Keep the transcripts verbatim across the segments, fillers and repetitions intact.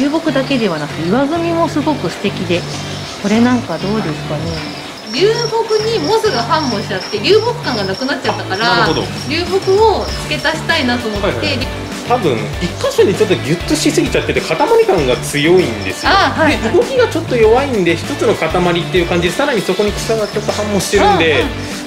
流木だけではなくて岩組みもすごく素敵で、これなんかどうですかね。流木にモスが繁茂しちゃって流木感がなくなっちゃったから、流木を付け足したいなと思って、はいはい、 多分一箇所にちょっとギュッとしすぎちゃってて塊感が強いんですよ。あ、はいはい、で動きがちょっと弱いんで一つの塊っていう感じで、さらにそこに草がちょっと繁茂してるんで、はい、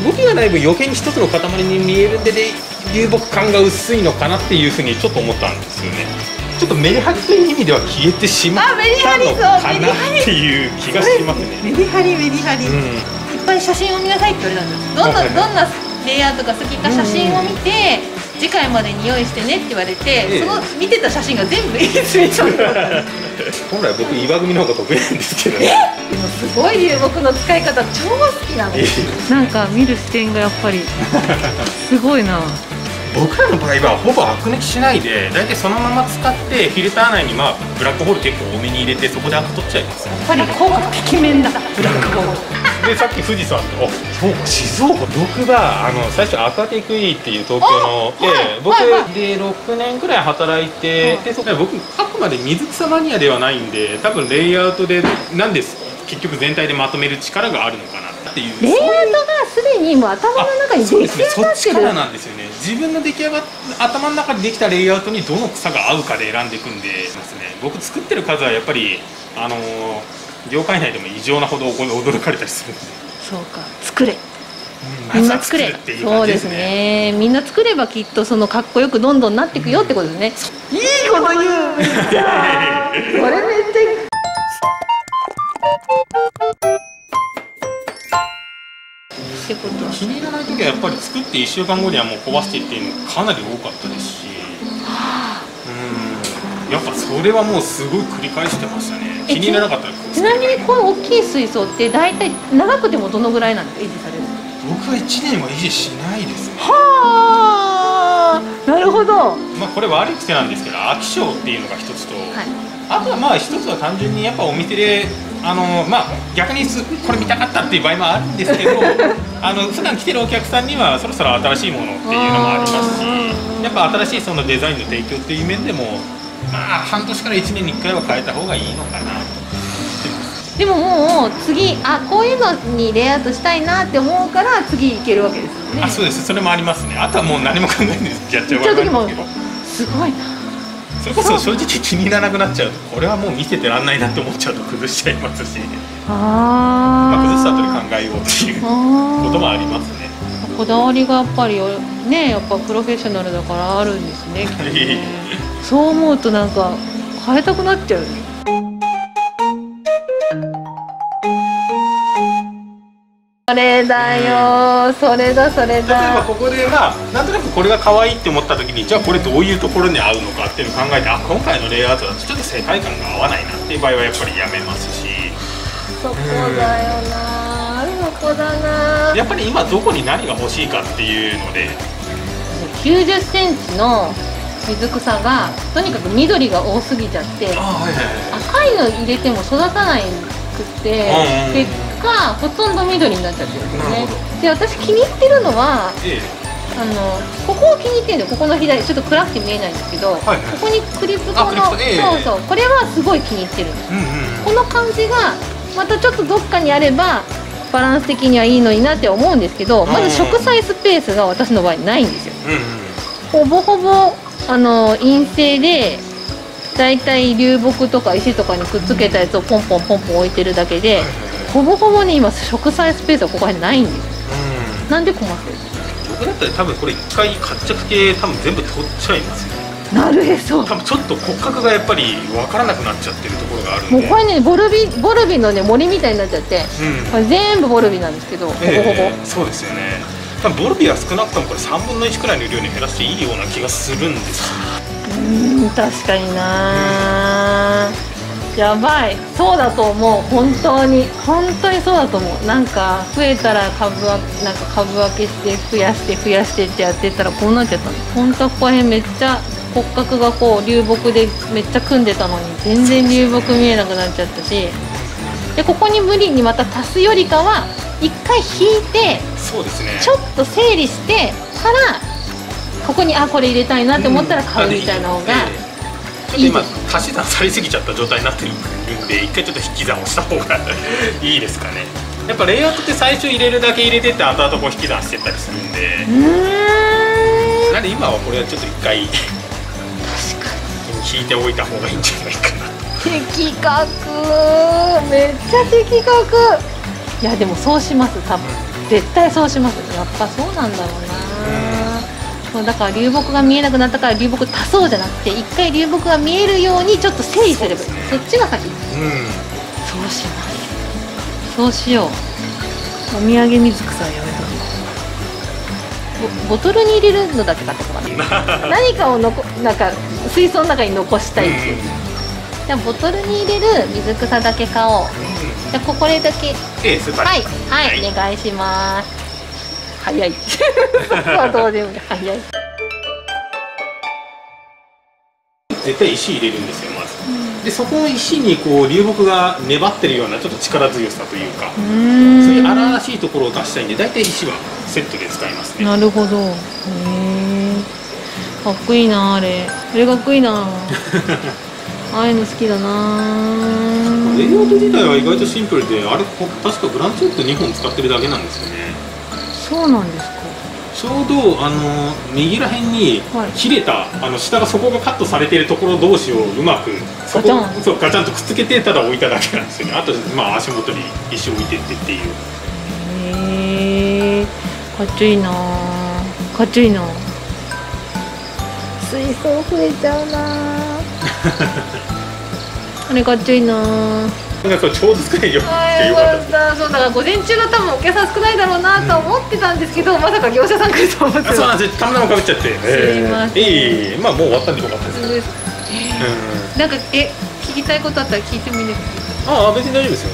動きがない分余計に一つの塊に見えるんで、で流木感が薄いのかなっていうふうにちょっと思ったんですよね。ちょっとメリハリという意味では消えてしまったのかなっていう気がしますね。 メリハリメリハリ、うん、いっぱい写真を見なさいって言われたんです。どんなどんなレイアウトが好きか写真を見て、うん、次回までに用意してねって言われて、ええ、その見てた写真が全部絵に詰めちゃう本来僕岩組の方が得意なんですけど、ね、 でもすごい流木の使い方超好きなの。なんか見る視点がやっぱりすごいな。 僕らの場合はほぼアク抜きしないで、大体そのまま使ってフィルター内にまあブラックホール結構多めに入れて、そこでアク取っちゃいます。 やっぱり効果てきめんだブラックホールでさっき富士山で、あ、そうか静岡、僕があの最初アクアテクイっていう東京の、えー、僕でろくねんくらい働いて、でそこで僕あくまで水草マニアではないんで、多分レイアウトでなんです結局全体でまとめる力があるのかなっていう。 レイアウトがすでにもう頭の中に出来上がってる。 そっちからなんですよね。自分の出来上がっ頭の中でできたレイアウトにどの草が合うかで選んでいくんでますね。僕作ってる数はやっぱりあのー、業界内でも異常なほど驚かれたりするんで。 そうか、作れ、うん、みんな作れっていう感じですね。そうですね。みんな作ればきっとそのかっこよくどんどんなっていくよってことですね。いいこと言う。めっちゃこれめっちゃってことは気に入らない時はやっぱり作っていっしゅうかんごにはもう壊してっていうのかなり多かったですし、うん、やっぱそれはもうすごい繰り返してましたね。気に入らなかったら。 ちなみにこの大きい水槽って大体長くてもどのぐらいなんですか、維持される？ 僕はいちねんは維持しないですね。 はあ、なるほど。 まあこれ悪い癖なんですけど、飽き性っていうのが一つと、はい、あとはまあ一つは単純にやっぱお店であのまあ逆にこれ見たかったっていう場合もあるんですけどあの普段来てるお客さんにはそろそろ新しいものっていうのもありますし、やっぱ新しいそのデザインの提供っていう面でもまあ半年からいちねんにいっかいは変えた方がいいのかなと。 でももう次あこういうのにレイアウトしたいなって思うから次行けるわけですよね。 あ、そうです。それもありますね。あとはもう何も考えないでやっちゃうわけですけど、 すごいな。 それこそ正直気に入らなくなっちゃうと、これはもう見せてらんないなって思っちゃうと崩しちゃいますし、あ、まあ、崩した後に考えようっていうこともありますね。 こだわりがやっぱりね、やっぱプロフェッショナルだからあるんですね。きっとねそう思うとなんか変えたくなっちゃう。それだよ、それだそれだ。 例えばここでまあなんとなくこれが可愛いって思った時に、じゃあこれどういうところに合うのかっていうのを考えて、あ、今回のレイアウトだとちょっと世界観が合わないなっていう場合はやっぱりやめますし。 そこだよな、そこだな。 やっぱり今どこに何が欲しいかっていうので、 きゅうじゅっセンチの水草がとにかく緑が多すぎちゃって、赤いの入れても育たないくて、結果ほとんど緑になっちゃってるんですね。で、私気に入ってるのは、ええ、あのここを気に入ってるんで、ここの左ちょっと暗くて見えないんですけど、はいはい、ここにクリプトの、ええ、そうそう、これはすごい気に入ってるんです、うんうん、この感じがまたちょっとどっかにあればバランス的にはいいのになって思うんですけど、まず植栽スペースが私の場合ないんですよ、うんうん、ほぼほぼあの陰性でだいたい流木とか石とかにくっつけたやつをポンポンポンポン置いてるだけで、ほぼほぼに今植栽スペースはここにないんです、うん、なんで困ってる？ 僕だったら多分これ一回活着系多分全部取っちゃいますよ。 なるへそ。 多分ちょっと骨格がやっぱり分からなくなっちゃってるところがあるんで、 もうこれね、ボルビボルビのね森みたいになっちゃって、うん、これ全部ボルビなんですけど、ほぼほぼ、 えー、そうですよね。多分ボルビは少なくともこれさんぶんのいちくらいの量に減らしていいような気がするんですよ。 うん、確かにな、やばい、そうだと思う、本当に本当にそうだと思う。なんか増えたら株分け、なんか株分けして増やして増やしてってやってたらこうなっちゃったの。本当はここら辺めっちゃ骨格がこう流木でめっちゃ組んでたのに全然流木見えなくなっちゃったし、でここに無理にまた足すよりかは一回引いて、 そうですね、 ちょっと整理してからここにあこれ入れたいなって思ったら買うみたいな方がちょっと今足し算されすぎちゃった状態になってるんで、一回ちょっと引き算をした方がいいですかね。やっぱレイアウトって最初入れるだけ入れてって後々こう引き算してったりするんで、なんで今はこれはちょっと一回確かに引いておいた方がいいんじゃないかな。 的確、めっちゃ的確。いやでもそうします、多分絶対そうします。やっぱそうなんだろうな。そうだから流木が見えなくなったから流木足そうじゃなくて、一回流木が見えるようにちょっと整理すればいい。 そ,、ね、そっちが先。うん、そうします。そうしよう。お土産水草はやめとく。ボトルに入れるのだけ買ってこかな何かをのこなんか水槽の中に残したいっていう、うん、じゃあボトルに入れる水草だけ買おう、うん、じゃあこれだけ、 ええ、はい、 はい、はい、お願いします。早いまあどうでも早い。 絶対石入れるんですよまず、うん、でそこの石にこう流木が粘ってるようなちょっと力強さというか、そういう荒々しいところを出したいんで、大体石はセットで使いますね。 なるほど。へえ、かっこいいなあれ。あれかっこいいなああいうの好きだな。 レイアウト自体は意外とシンプルで、あれ確かグランチェットにほん使ってるだけなんですよね。 そうなんですか。 ちょうどあの右ら辺に切れた、はい、あの下が底がカットされているところ同士をうまくそこそうガチャンとくっつけてただ置いただけなんですよね。あとまあ足元に石置いてってっていう。 へえ、かっちょいいなかっちょいいな。水槽増えちゃうなあれかっちょいいな。 なんかちょうど少ないよってよかった。 そうだから午前中が多分お客さん少ないだろうなと思ってたんですけど、うん、まさか業者さん来ると思って。 そうなんです。たまたまかぶっちゃって。すいません。 ええ、まあもう終わったんでよかったです。 うん、なんかえ聞きたいことあったら聞いてもいいですか。 ああ別に大丈夫ですよ。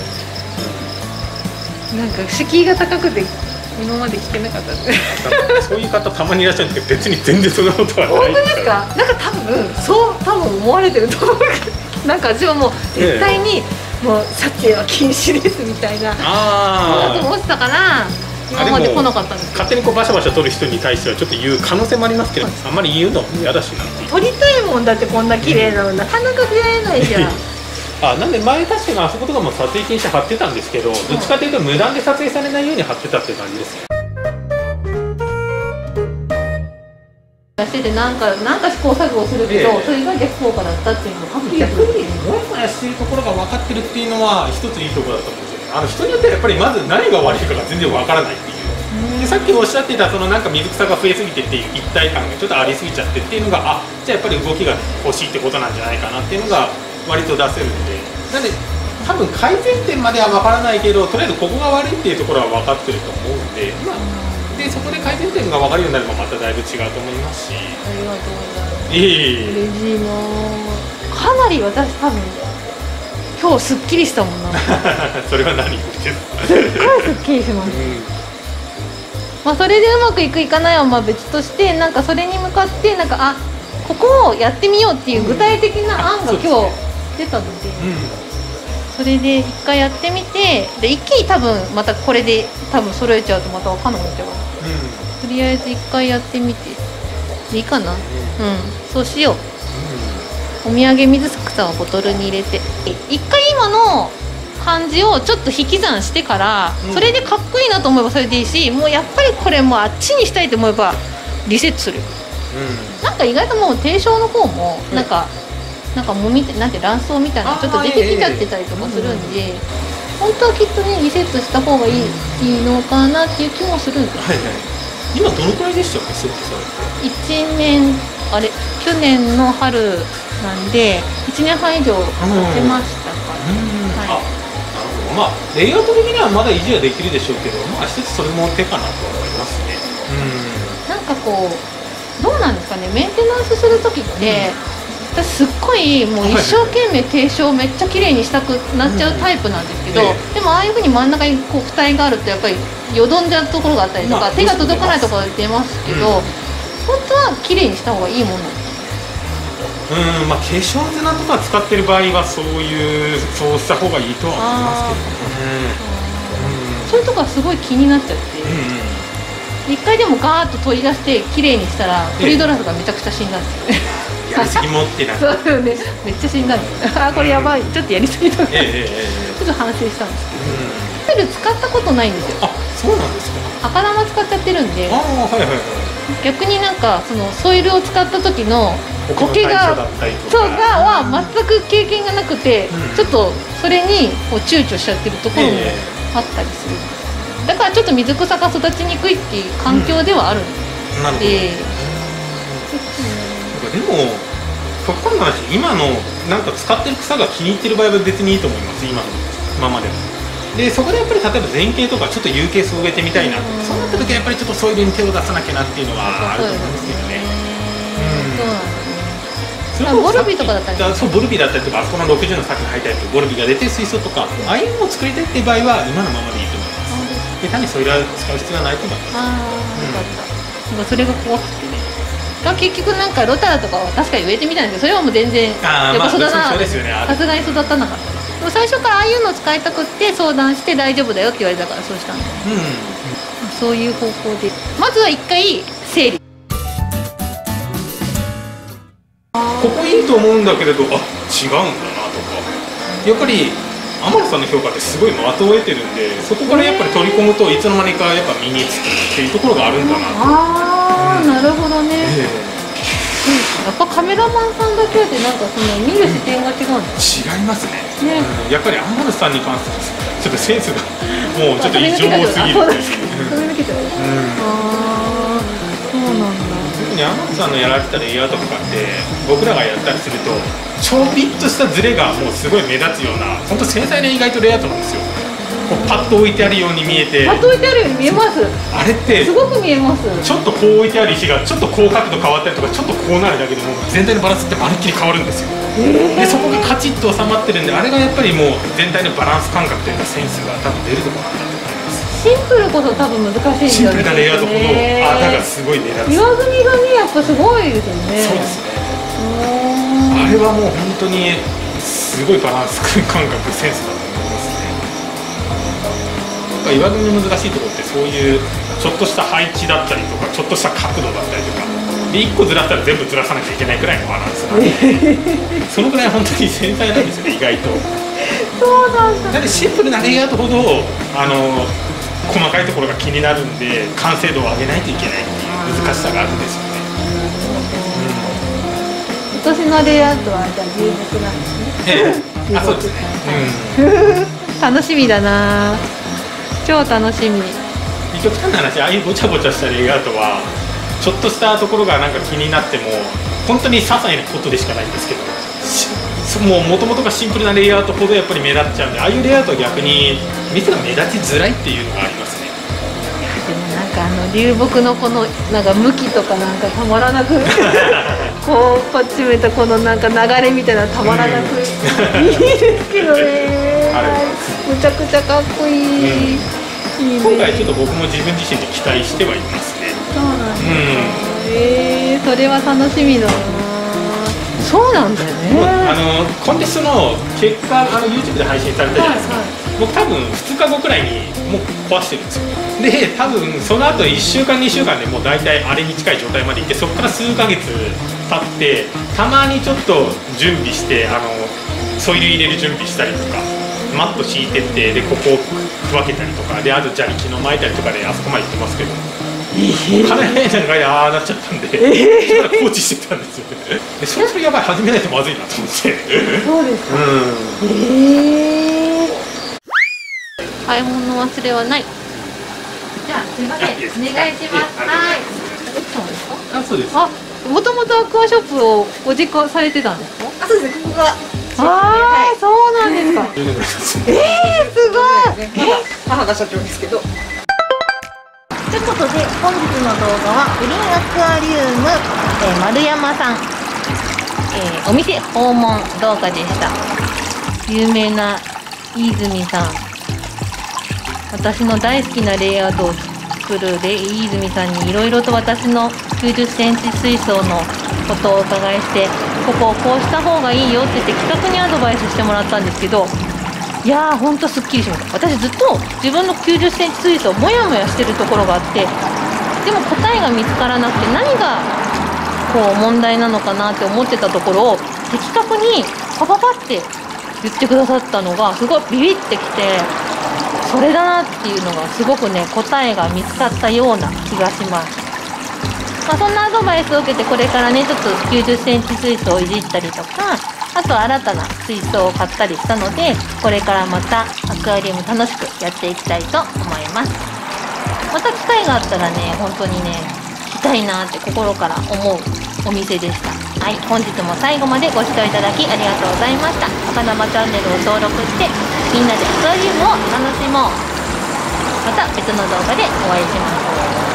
なんか敷居が高くて今まで聞けなかったんで。 そういう方たまにいらっしゃるんですけど、別に全然そんなことはない。 本当ですか。なんか多分そう多分思われてると思う。なんか私はもう絶対に、ええもう撮影は禁止ですみたいなあと思ってたから今まで来なかったんですけど、 勝手にこうバシャバシャ撮る人に対してはちょっと言う可能性もありますけど、あんまり言うのも嫌だしな。 撮りたいもんだって、こんな綺麗なのなかなか出会えないじゃん。 あ、なんで前確かにあそことかも撮影禁止貼ってたんですけど、どっちかというと無断で撮影されないように貼ってたっていう感じですよ。 出しててなんかなんか試行錯誤するけど、えー、それが逆効果だったっていうのを逆にモヤモヤしてるところが分かってるっていうのは一ついいところだと思うんですよね。あの人によってはやっぱりまず何が悪いかが全然分からないっていう。でさっきおっしゃってたそのなんか水草が増えすぎてっていう一体感がちょっとありすぎちゃってっていうのが、あ、じゃあやっぱり動きが欲しいってことなんじゃないかなっていうのが割と出せるんで、なんで多分改善点までは分からないけど、とりあえずここが悪いっていうところは分かってると思うんで、まあでそこで改善点が分かるようになればまただいぶ違うと思いますし。 ありがとうございます。 いい嬉しいな。かなり私多分今日すっきりしたもんな。 それは何ですか。 すっごいすっきりします、うん、まあそれでうまくいくいかないはまあ別として、なんかそれに向かってなんかあここをやってみようっていう具体的な案が今日出たので、うん、それで一回やってみて、で一気に多分またこれで多分揃えちゃうとまた分かんなくなっちゃうから、うん、とりあえず一回やってみていいかな、うん、うん、そうしよう、うん、お土産水草をボトルに入れて一回今の感じをちょっと引き算してから、うん、それでかっこいいなと思えばそれでいいし、もうやっぱりこれもうあっちにしたいと思えばリセットする、うん、なんか意外ともう低床の方もなんか、うん、なんかもみなんて卵巣みたいなのちょっと出てきちゃってたりとかするんで、本当はきっとねリセットした方がいい、いいのかなっていう気もするんです、 はいはい、今どのくらいでしたっけ、セットされて。 いちねんあれ去年の春なんでいちねんはん以上経ってましたから、うんはい、あ、 まあレイアウト的にはまだ維持はできるでしょうけど、まあ一つそれも手かなと思いますね。 うん、なんかこうどうなんですかね、メンテナンスする時って、うん、私すっごいもう一生懸命低床めっちゃ綺麗にしたくなっちゃうタイプなんですけど、うんええ、でもああいうふうに真ん中にこう蓋があるとやっぱりよどんじゃうところがあったりとか、まあ、手が届かないところが出ますけど、うん、本当は綺麗にした方がいいものなんですか。 うん、まあ化粧砂とか使ってる場合はそういうそうした方がいいとは思いますけどね。 そういうとこはすごい気になっちゃって、うん、一回でもガーッと取り出して綺麗にしたらフリードラフがめちゃくちゃ死んだんですよね。 いやりすぎもってなそうよね、めっちゃ死んだんです。あーこれやばい、ちょっとやりすぎた、ええちょっと反省したんですけど、うん、使ったことないんですよ。 あ、そうなんですか。 赤玉使っちゃってるんで、あ、 はいはいはい、 逆になんかそのソイルを使った時の苔がそうがは全く経験がなくて、うん、ちょっとそれにこう躊躇しちゃってるところもあったりするんです、えー、だからちょっと水草が育ちにくいっていう環境ではあるんで、 うん、なるほど、えー、でも極端な話、今のなんか使ってる草が気に入ってる場合は別にいいと思います、今のままでも。でそこでやっぱり例えば前傾とかちょっと有形層を植えてみたいな、うん、そうなった時はやっぱりちょっとソイルに手を出さなきゃなっていうのはあると思うんですけどね。そうなんですね。それボルビとかだったり、そうボルビだったりとか、あそこのろくじゅうのさっき入ったやつボルビが出て水槽とか、ああいうのを作りたいっていう場合は今のままでいいと思います。で単にソイルは使う必要はないと思います。ああ、よかった。なんかそれが怖くてね。結局なんかロタラとかは確かに植えてみたんですけど、それはもう全然やっぱ育たなかった。さすがに育たなかった。でも最初からああいうのを使いたくって相談して大丈夫だよって言われたからそうしたんで、うん、そういう方向でまずは一回整理。 ここいいと思うんだけれど、あ、違うんだなとか、やっぱり天野さんの評価ってすごい的を得てるんで、そこからやっぱり取り込むといつの間にかやっぱ身につくっていうところがあるんだなと。 ああ、うん、なるほどね、えー、やっぱカメラマンさんだけでなんかその見る視点が違うんです、 うん、違いますね、ね、うん、やっぱり天野さんに関してはちょっとセンスがもうちょっと異常すぎるっていう。飛び抜けちゃう。ああ、そうなんだ。特に天野さんのやられてたレイアウトとかって僕らがやったりするとちょびっとしたズレがもうすごい目立つような本当繊細な意外とレイアウトなんですよ。こうパッと置いてあるように見えて、 パッと置いてあるように見えます。 あれってすごく見えます。 ちょっとこう置いてある石がちょっとこう角度変わったりとかちょっとこうなるだけでも全体のバランスってまるっきり変わるんですよ、えー、でそこがカチッと収まってるんで、あれがやっぱりもう全体のバランス感覚というかセンスが多分出るところなんだと思います。 シンプルこそ多分難しいんですよね。 シンプルなレイアウトほどあだがすごい目立つ。 岩組がねやっぱすごいですよね。 そうですね。あれはもう本当にすごいバランス感覚センスだと思いますね。岩組の難しいところってそういうちょっとした配置だったりとかちょっとした角度だったりとかでいっこずらしたら全部ずらさなきゃいけないくらいのバランスなんでそのぐらい本当に繊細なんですよね意外と。 そうなんだ。 だってシンプルなレイアウトほどあの細かいところが気になるんで完成度を上げないといけないっていう難しさがあるんですよね。 今年のレイアウトはじゃあ流木なんですね。 ええ、あ、そうですね。 うん、楽しみだな。超楽しみ。 極端な話、ああいうごちゃごちゃしたレイアウトはちょっとしたところがなんか気になっても本当に些細なことでしかないんですけど、もう元々がシンプルなレイアウトほどやっぱり目立っちゃうんで、ああいうレイアウトは逆に店が目立ちづらいっていうのがありますね。 でもなんかあの流木のこのなんか向きとかなんかたまらなくこうパッチめたこのなんか流れみたいなたまらなくいいですけどね。むちゃくちゃかっこいい。うんいいね、 今回ちょっと僕も自分自身で期待してはいますね。 そうなんですか、うん、えー、それは楽しみだな。そうなんだよね。 あのコンテストの結果あの YouTube で配信されたじゃないですか、はいはい、僕多分ふつかごくらいにもう壊してるんですよ。で多分その後いっしゅうかんにしゅうかんでもう大体あれに近い状態までいって、そこから数ヶ月経ってたまにちょっと準備してあのソイル入れる準備したりとかマット敷いてってでここを分けたりとかで、あと砂利木の巻いたりとかであそこまで行ってますけど、金谷さんがああなっちゃったんで、えー、しばらく放置してたんですよでそろそろやばい始めないとまずいなと思って。 そうですか、うん、えー、買い物忘れはない。じゃあすみません、お願いします。はい。 あ、そうです。 あ、もともとアクアショップをご実家されてたんですか。 あ、そうですね、ここがああ、はい、そうなんですか。えー、すごい。 母が社長ですけど。 ということで本日の動画はグリーンアクアリウム、えー、丸山さん、えー、お店訪問動画でした。有名な飯泉さん、私の大好きなレイアウトを作るレイ飯泉さんにいろいろと私のきゅうじゅっセンチ水槽のことをお伺いして、ここをこうした方がいいよって言って的確にアドバイスしてもらったんですけど、いやーほんとすっきりしました。私ずっと自分のきゅうじゅっセンチ水槽モヤモヤしてるところがあって、でも答えが見つからなくて、何がこう問題なのかなって思ってたところを的確にパパパって言ってくださったのがすごいビビってきて、それだなっていうのがすごくね答えが見つかったような気がします。まあ、そんなアドバイスを受けてこれからねちょっときゅうじゅっセンチ水槽をいじったりとか、あと新たな水槽を買ったりしたので、これからまたアクアリウム楽しくやっていきたいと思います。また機会があったらね本当にね来たいなって心から思うお店でした。はい、本日も最後までご視聴いただきありがとうございました。赤玉チャンネルを登録してみんなでアクアリウムを楽しもう。また別の動画でお会いしましょ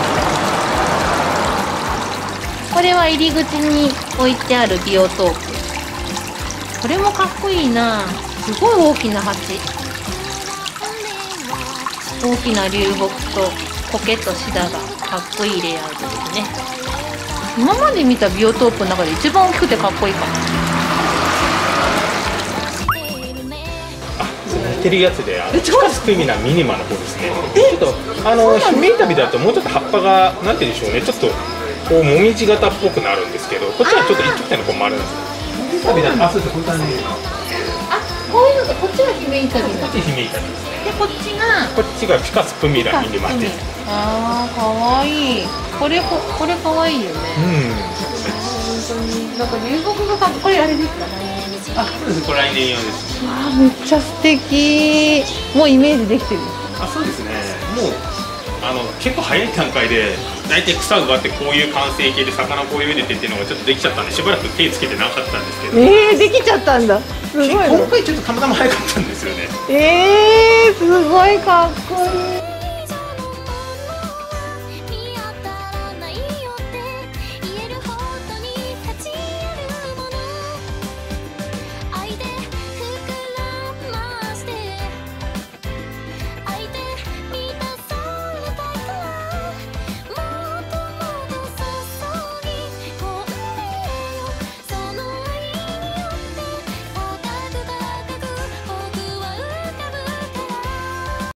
う。これは入り口に置いてあるビオトープ。これもかっこいいな。すごい大きな鉢。大きな流木と苔とシダがかっこいいレイアウトですね。今まで見たビオトープの中で一番大きくてかっこいいかも。 あ、似てるやつで、あの地下スクミナミニマの方ですね。ちょっとあのヒメイタビだともうちょっと葉っぱがなんて言うんでしょうね、ちょっとこうもみじ型っぽくなるんですけど、こっちはちょっと一直線のこう丸なんですよ。ヒメイタビだと、あ、そうです、こういう感じ。 あ、こういうのがこっちがヒメイタビ。 こっちヒメイタビですね。 でこっちがこっちがピカスプミラミニマです。 ああ、かわいい。これここれかわいいよね。 うん。 本当になんか流木がかっこいい。あれですかね。 あ、そうです。これ来年用です。 あー、めっちゃ素敵。もうイメージできてる。 あ、そうですね。もうあの結構早い段階で大体草があってこういう完成形で魚こういう入れてっていうのがちょっとできちゃったんで、しばらく手つけてなかったんですけど。 えー、できちゃったんだ。すごい。 今回ちょっとたまたま早かったんですよね。 えー、すごいかっこいい。